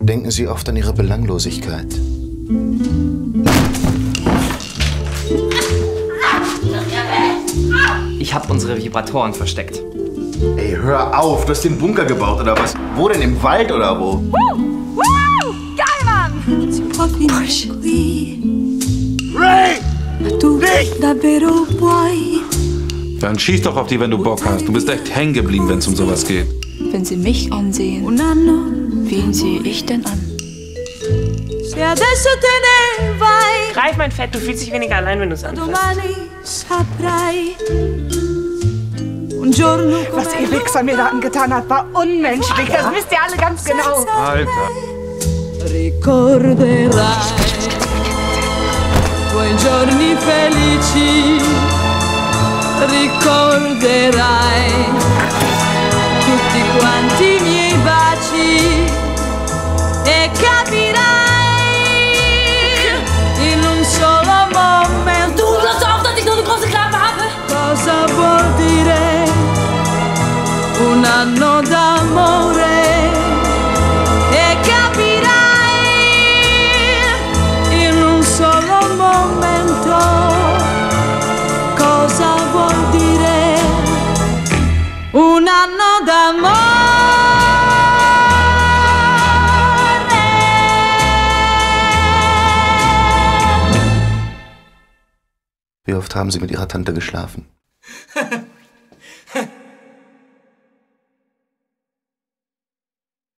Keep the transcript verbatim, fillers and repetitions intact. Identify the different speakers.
Speaker 1: Denken Sie oft an Ihre Belanglosigkeit.
Speaker 2: Ich habe unsere Vibratoren versteckt.
Speaker 1: Ey, hör auf! Du hast den Bunker gebaut, oder was? Wo denn? Im Wald, oder wo?
Speaker 3: Woo! Woo! Geil, Mann!
Speaker 4: Push.
Speaker 1: Ray!
Speaker 4: Nicht!
Speaker 5: Dann schieß doch auf die, wenn du Bock hast. Du bist echt hängen geblieben, wenn es um sowas geht.
Speaker 4: Wenn Sie mich ansehen, wen sehe ich denn an?
Speaker 6: Greif mein Fett, du fühlst dich weniger allein, wenn du es anfasst.
Speaker 3: Was ihr Wichser mir da angetan hat, war unmenschlich. Das wisst ihr alle ganz genau.
Speaker 5: Alter.
Speaker 7: Ricorderai quei giorni felici, ricorderai tutti quanti i miei baci e capirai in un solo momento.
Speaker 8: Du glaubst auch, dass ich nur eine große Klappe habe?
Speaker 7: Cosa vuol dire un anno d'amore? E capirai in un solo momento cosa vuol dire un anno d'amore.
Speaker 1: Wie oft haben Sie mit Ihrer Tante geschlafen?